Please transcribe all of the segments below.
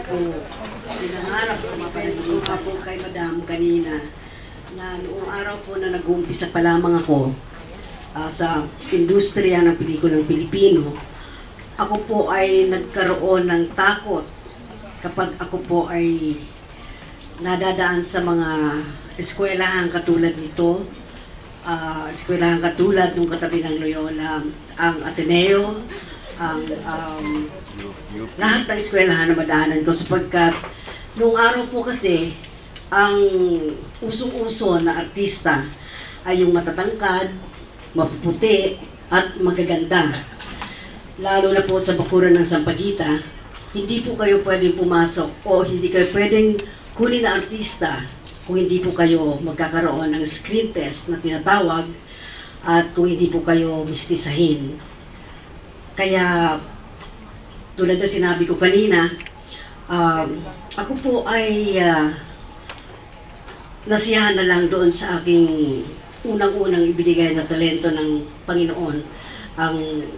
po pinangarap ko mapanaginip po kay Madam kanina na noong araw po na nag-uumpisa pa lamang ako sa industriya ng pelikulang Pilipino, ako po ay nagkaroon ng takot kapag ako po ay nadadaan sa mga eskwelahan katulad nito, eskwelahan katulad nung katabi ng Loyola, ang Ateneo, ang lahat ng eskwelahan na madaanan ko sapagkat noong araw po kasi ang usong-uso na artista ay yung matatangkad, mapuputi at magaganda. Lalo na po sa bakuran ng Sampaguita, hindi po kayo pwedeng pumasok o hindi kayo pwedeng kunin na artista kung hindi po kayo magkakaroon ng screen test na tinatawag at kung hindi po kayo mistisahin. Kaya tulad na sinabi ko kanina, ako po ay nasiyahan na lang doon sa aking unang-unang ibinigay na talento ng Panginoon ang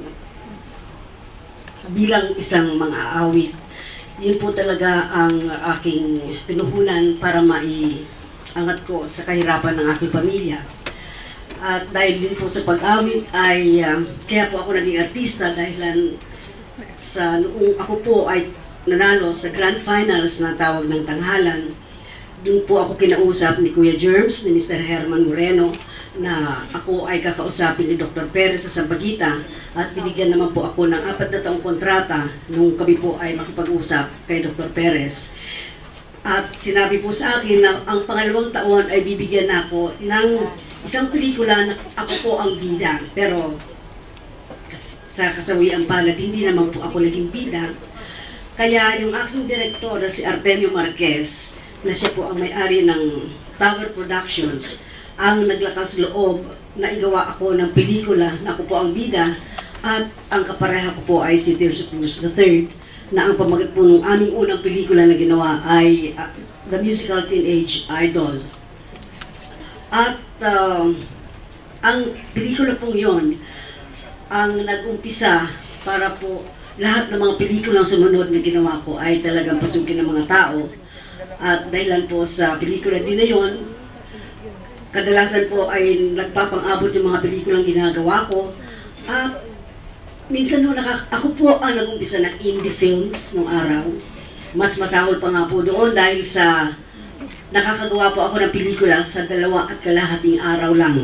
bilang isang mga awit. Yun po talaga ang aking pinuhunan para maiangat ko sa kahirapan ng aking pamilya. At dahil din po sa pag-awit ay kaya po ako naging artista dahil sa noong ako po ay nanalo sa Grand Finals na tawag ng Tanghalan. Doon po ako kinausap ni Kuya Germs, ni Mr. Herman Moreno, na ako ay kakausapin ni Dr. Perez sa Sampaguita at binigyan naman po ako ng 4 na taong kontrata nung kami po ay makipag-usap kay Dr. Perez. At sinabi po sa akin na ang pangalawang taon ay bibigyan na ako ng isang pelikula na ako po ang bida. Pero sa kasawiang palad, hindi naman po ako naging bida. Kaya yung aking direktor na si Artemio Marquez, na siya po ang may-ari ng Tower Productions, ang naglakas loob na igawa ako ng pelikula na ako po ang bida at ang kapareha ko po ay si Tirso Cruz III na ang pamagat po ng aming unang pelikula na ginawa ay The Musical Teenage Idol. At ang pelikula pong yon ang nag-umpisa para po lahat ng mga pelikulang sumunod na ginawa ko ay talagang pasukin ng mga tao. At dahilan po sa pelikula din na yun, kadalasan po ay nagpapang-abot yung mga pelikulang ginagawa ko. At minsan ako po ang nag-umpisa ng indie films nung araw. Mas masahol pa nga po doon dahil sa nakakagawa po ako ng pelikula sa 2.5 araw lang.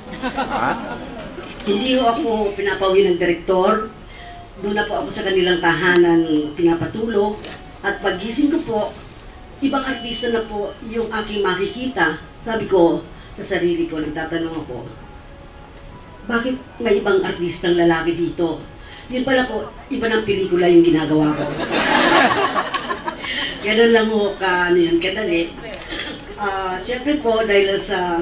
Hindi ko ako pinapawi ng direktor. Doon na po ako sa kanilang tahanan pinapatulog. At paggising ko po, ibang artista na po yung aking makikita. Sabi ko sa sarili ko, nagtatanong ako, bakit may ibang artistang lalaki dito? Yun pala po, iba ng pelikula yung ginagawa ko. Ganun lang mo kadali. Siyempre po, dahil sa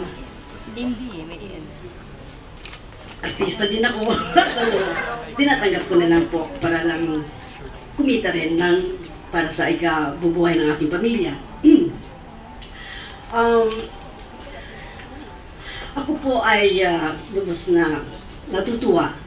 artista din ako, tinatanggap ko na lang po para lang kumita rin ng para sa ikabubuhay ng aking pamilya. Ako po ay lubos na natutuwa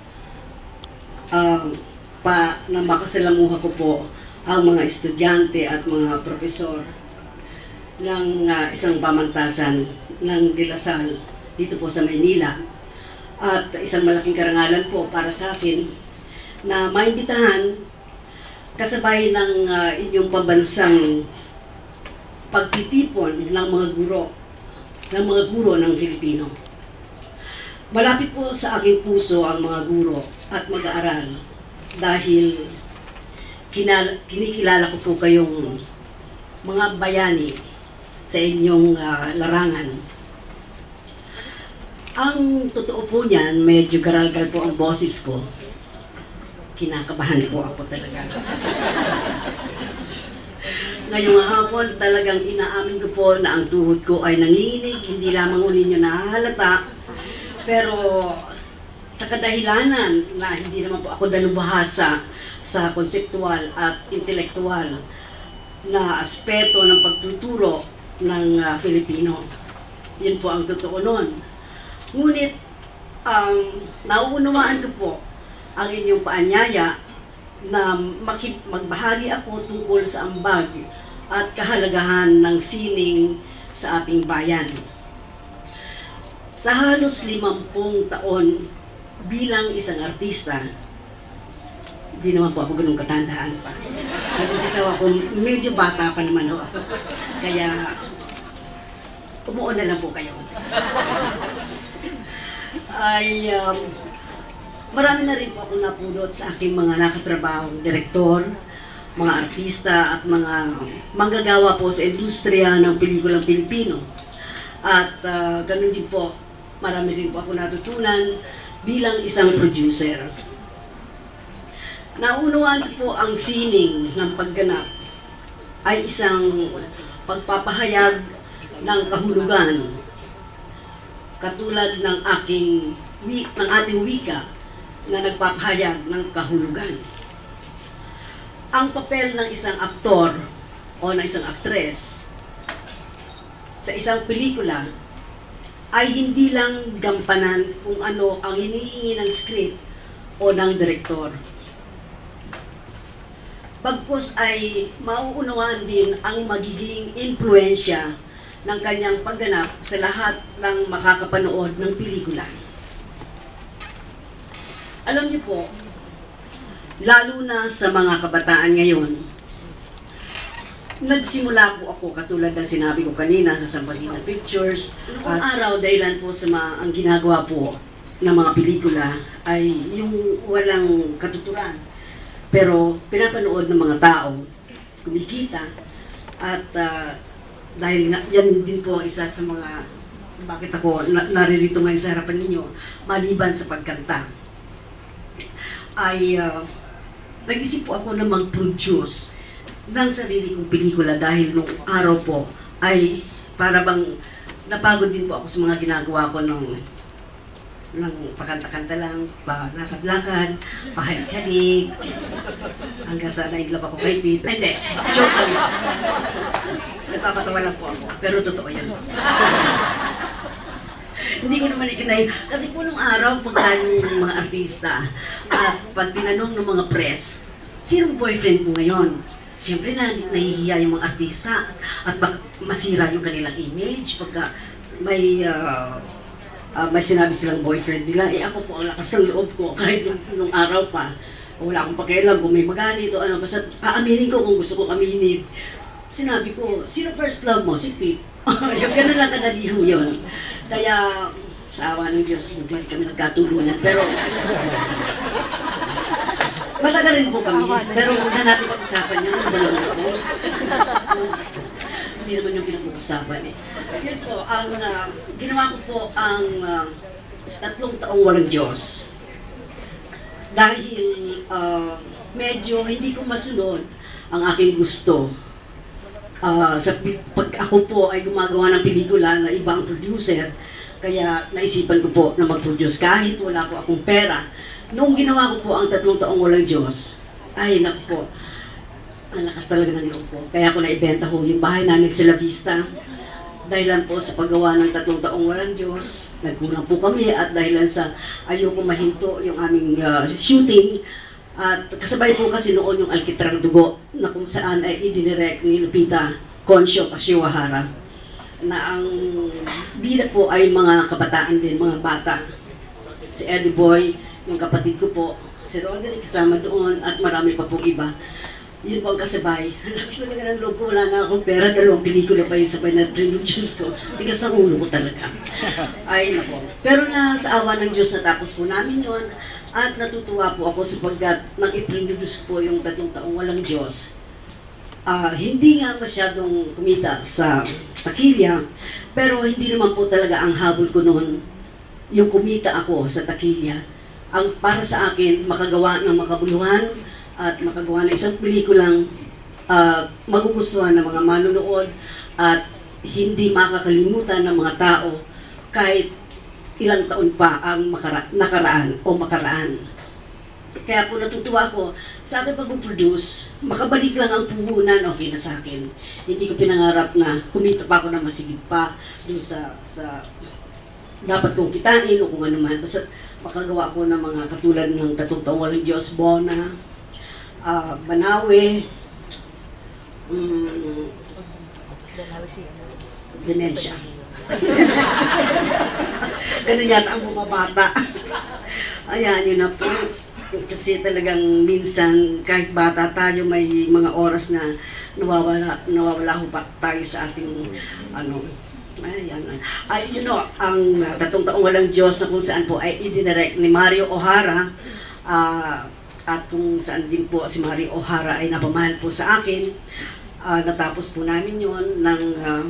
na makasalamuha ko po ang mga estudyante at mga profesor ng isang pamantasan ng De La Salle dito po sa Maynila. At isang malaking karangalan po para sa akin na maimbitahan kasabay ng inyong pambansang pagtitipon ng mga guro ng Filipino. Malapit po sa aking puso ang mga guro at mag-aaral dahil kinikilala ko po kayong mga bayani sa inyong larangan. Ang totoo po niyan, medyo garalgal po ang boses ko. Kinakabahan po ako talaga. Ngayong hapon, talagang inaamin ko po na ang tuhod ko ay nanginginig, hindi lamang uli nyo nahahalata. Pero sa kadahilanan na hindi naman po ako dalubhasa sa konseptual at intelektual na aspeto ng pagtuturo ng Filipino. Yun po ang totoo nun. Ngunit, nauunawaan ko po ang inyong paanyaya na magbahagi ako tungkol sa ambag at kahalagahan ng sining sa ating bayan. Sa halos 50 taon bilang isang artista, hindi naman po ako ganun katandaan pa. Nag-isa ako, medyo bata pa naman ako. Kaya, umuon na lang po kayo. Marami na rin po ako napulot sa aking mga nakatrabaho, direktor, mga artista at mga manggagawa po sa industriya ng pelikulang Pilipino. At ganun din po, marami rin po ako natutunan bilang isang producer. Naunawaan po ang sining ng pagganap ay isang pagpapahayag ng kahulugan katulad ng ating wika na nagpapahayag ng kahulugan. Ang papel ng isang aktor o ng isang aktres sa isang pelikula ay hindi lang gampanan kung ano ang hinihingi ng script o ng direktor. Bagkus ay mauunawaan din ang magiging impluensya ng kanyang pagganap sa lahat ng makakapanood ng pelikula. Alam niyo po, lalo na sa mga kabataan ngayon, nagsimula po ako katulad ng sinabi ko kanina sa Sambalina Pictures. Noong araw, dahilan po sa ang ginagawa po ng mga pelikula ay yung walang katuturan. Pero pinapanood ng mga tao, kumikita, at dahil nga, yan din po ang isa sa mga bakit ako naririto ngayon sa harapan ninyo, maliban sa pagkanta, ay nag-isip po ako na mag-produce ng sarili kong pelikula dahil nung araw po ay para bang napagod din po ako sa mga ginagawa ko ng pakanta-kanta lang, palakad-lakad, pahalig-halig, hanggang sa naidlap ako kay Pete. Hindi, joke lang. Nagpapatawa lang po ako, pero totoo yan. Hindi ko naman ikinay. Kasi po nung araw, pagkain ng mga artista at pag tinanong ng mga press, sinong boyfriend mo ngayon? Siyempre nahihiya yung mga artista at masira yung kanilang image pagka may sinabi silang boyfriend nila. Ako po ang lakas ng loob ko kahit nung araw pa. Wala akong pakialam kung may magalit o ano. Basta aaminin ko kung gusto kong aminin. Sinabi ko, sino first love mo? Si Pete. Yung gano'n lang kadaliho yun. Kaya sa awa ng Diyos, hindi kami nagkatulungan. Pero malaga rin po kami. Pero huwag na natin pag-usapan yun. Hindi naman yung pinag-uusapan eh. Yun po, ginawa ko po ang 3 taong walang Diyos. Dahil medyo hindi ko masunod ang aking gusto. Pag ako po ay gumagawa ng pelikula na ibang producer, kaya naisipan ko po na mag-produce kahit wala po akong pera. Noong ginawa ko po ang 3 taong walang Diyos, ay naku po, ang lakas talaga ng loob ko. Kaya ako naibenta ko yung bahay namin sa La Vista. Dahilan po sa paggawa ng 3 taong walang Diyos, nagkulang po kami at dahilan sa ayoko mahinto yung aming shooting. At kasabay po kasi noon yung Alquitrang Dugo na kung saan ay idinirect ni Lupita Concio Kashiwahara na ang bida po ay mga kabataan din, mga bata. Si Eddie Boy, yung kapatid ko po, si Roderick kasama doon at marami pa pong iba. Yun po ang kasabay. Gusto talaga ng loob ko, wala na akong pera, 2 pelikula pa yung sabay na produce ko. Tigas ng ulo ko talaga. Ay nako. Pero na sa awa ng Diyos natapos po namin yun at natutuwa po ako sapagkat nang i-produce po yung 3 taong walang Diyos. Hindi nga masyadong kumita sa Takilya, pero hindi naman po talaga ang habol ko noon yung kumita ako sa Takilya. Ang para sa akin, makagawa ng makabuluhan at makagawa ng isang pelikulang magugustuhan ng mga manonood at hindi makakalimutan ng mga tao kahit ilang taon pa ang makaraan. Kaya po natutuwa ko sa akin pag-produce, makabalik lang ang puhunan, okay na sa akin. Hindi ko pinangarap na kumita pa ako na masigit pa dun sa dapat kong kitain o kung ano man. Basta makagawa ko ng mga katulad ng 3 taong walang Diyos, Bona, Banawe, dementia. Ganun yata ang mga bata. Ayan, yun na po. Kasi talagang minsan, kahit bata tayo, may mga oras na nawawala ho pa tayo sa ating, ayan. Ay, ang Tatong Taong Walang Diyos na kung saan po ay idinirect ni Mario O'Hara, at kung saan din po si Mario O'Hara ay napamahal po sa akin. Natapos po namin yun ng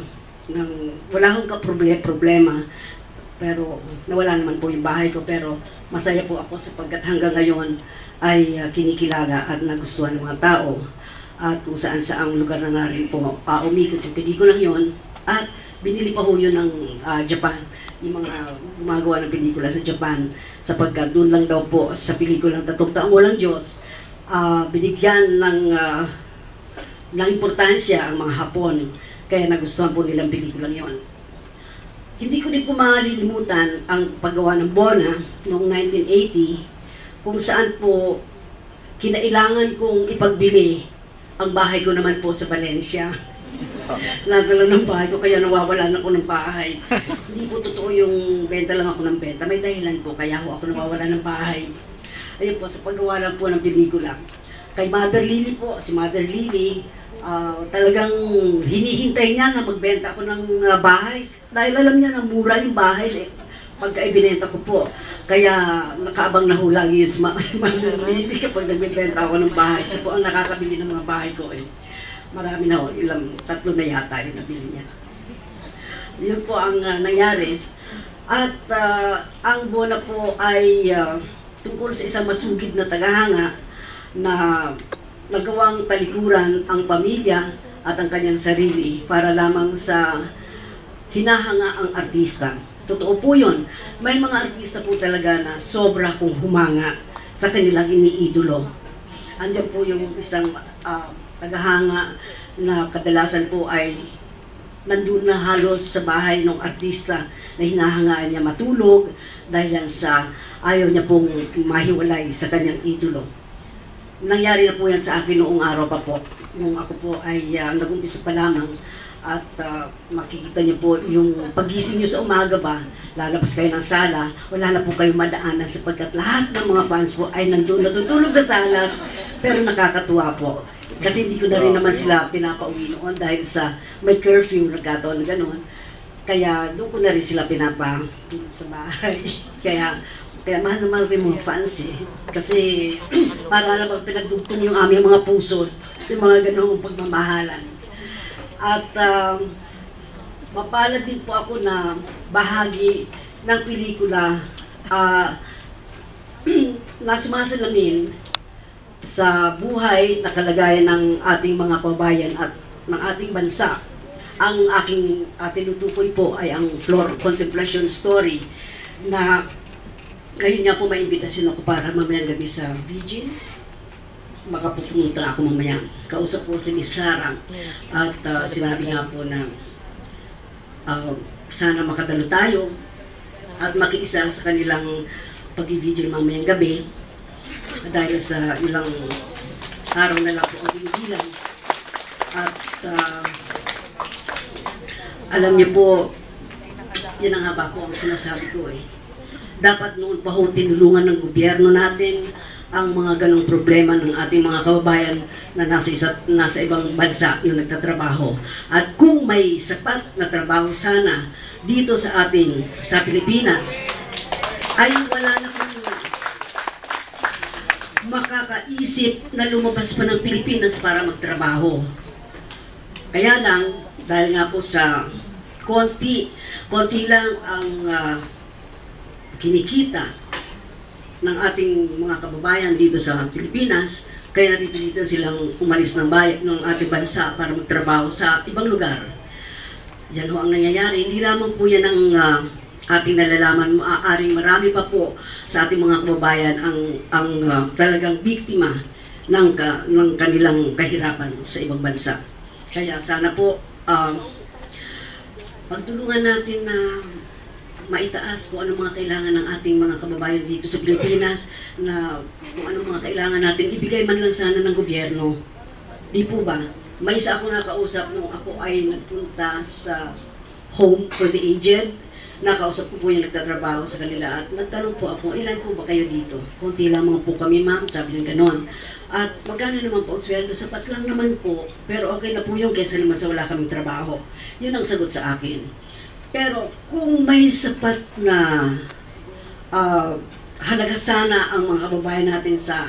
wala akong problema, pero nawala naman po yung bahay ko, pero masaya po ako sapagkat hanggang ngayon ay kinikilala at nagustuhan ng mga tao, at kung saan saang lugar na narin po umikot yung pelikulang yon, at binili pa ho yun ng Japan, yung mga gumagawa ng pelikula sa Japan, sapagkat doon lang daw po sa pelikulang Tatong Taong Walang Diyos binigyan ng importansya ang mga Hapon, kaya nagustuhan po nilang pelikulang yon. Hindi ko din po malilimutan ang paggawa ng Bona noong 1980, kung saan po kinailangan kong ipagbili ang bahay ko naman po sa Valencia. Nadala ng bahay ko, kaya nawawalan ako ng bahay. Hindi po totoo yung benta lang ako ng benta. May dahilan po, kaya ako nawawalan ng bahay. Ayun po, sa paggawa lang po ng pelikula. Kay Mother Lily po, si Mother Lily, talagang hinihintay niya na magbenta ako ng bahay. Dahil alam niya na mura yung bahay pagka ibinenta ko po. Kaya nakaabang na ho lagi yung Mother Lily kapag nagbibenta ako ng bahay. Siya po ang nakakabili ng mga bahay ko. Marami na ho, ilang 3 na yata yung nabili niya. Yun po ang nangyari. At ang Bona po ay tungkol sa isang masugid na tagahanga na nagawang talikuran ang pamilya at ang kanyang sarili para lamang sa hinahanga ang artista. Totoo po yun. May mga artista po talaga na sobra kong humanga sa kanilang iniidolo. Andiyan po yung isang tagahanga na kadalasan po ay nandun na halos sa bahay ng artista na hinahangaan niya matulog dahil yan sa ayaw niya pong mahiwalay sa kanyang idolo. Nangyari na po yan sa akin noong araw pa po. Nung ako po ay nag-umpisa pa lamang, at makikita niyo po yung pagising niyo sa umaga ba, lalabas kayo ng sala, wala na po kayong madaanan sapagkat lahat ng mga fans po ay nandun natutulog sa salas, pero nakakatuwa po. Kasi hindi ko na rin naman sila pinapauwi noon dahil sa may curfew, nagkataon na gano'n. Kaya doon ko na rin sila pinapatulog sa bahay. Kaya mahal naman rin mga fans Kasi para naman pinagdugtong yung aming mga puso, yung mga ganong pagmamahalan. At mapalad din po ako na bahagi ng pelikula na sumasalamin sa buhay na kalagayan ng ating mga kababayan at ng ating bansa. Ang aking tinutukoy po ay ang Floor Contemplation Story na ngayon nga po maimbitasyon ako para mamayang gabi sa Vigil. Makapupunta ako mamaya. Kausap po si Miss Sarah at sinabi nga po na sana makadalo tayo at makiisa sa kanilang pag-vigil mamayang gabi dahil sa ilang araw na lang po ang binigilan. At alam niyo po, yan ang haba po ang sinasabi ko dapat noon pa ho tinulungan ng gobyerno natin ang mga ganong problema ng ating mga kababayan na nasa ibang bansa na nagtatrabaho. At kung may sapat na trabaho sana dito sa atin, sa Pilipinas, ay wala na kung makakaisip na lumabas pa ng Pilipinas para magtrabaho. Kaya lang, dahil nga po sa konti lang ang kinikita ng ating mga kababayan dito sa Pilipinas, kaya napipilitan silang umalis ng ating bansa para magtrabaho sa ibang lugar. Yan ho ang nangyayari. Hindi lamang po yan ang ating nalalaman. Maaaring marami pa po sa ating mga kababayan ang talagang biktima ng kanilang kahirapan sa ibang bansa. Kaya sana po pagtulungan natin na maitaas kung ano mga kailangan ng ating mga kababayan dito sa Pilipinas, na kung ano mga kailangan natin ibigay man lang sana ng gobyerno. Di po ba? May isa ako nakausap nung ako ay nagpunta sa home for the aged. Nakausap ko po yung nagtatrabaho sa kanila at nagtanong po ako, ilan po ba kayo dito? Kunti lamang po kami, ma'am, sabi ng ganon. At magkano naman po ang sweldo? Sapat lang naman po, pero okay na po yung kesa naman sa wala kaming trabaho. Yun ang sagot sa akin. Pero kung may sapat na halaga sana ang mga kababayan natin sa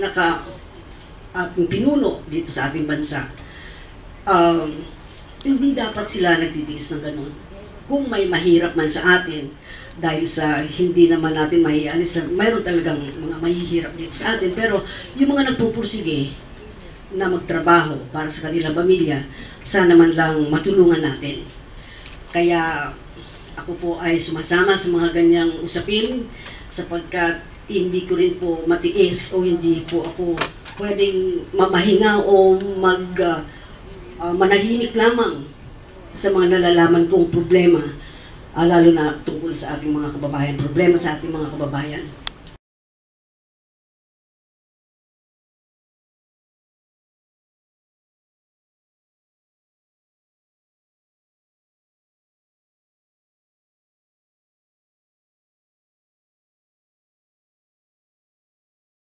pinuno dito sa ating bansa, hindi dapat sila nagtitiis ng ganon. Kung may mahirap man sa atin, dahil sa hindi naman natin maialis, mayroon talagang mga mahihirap dito sa atin, pero yung mga nagpupursige na magtrabaho para sa kanilang pamilya, sana man lang matulungan natin. Kaya ako po ay sumasama sa mga ganyang usapin, sapagkat hindi ko rin po matiis o hindi po ako pwedeng mamahinga o manahimik lamang sa mga nalalaman kong problema, lalo na tungkol sa ating mga kababayan, problema sa ating mga kababayan.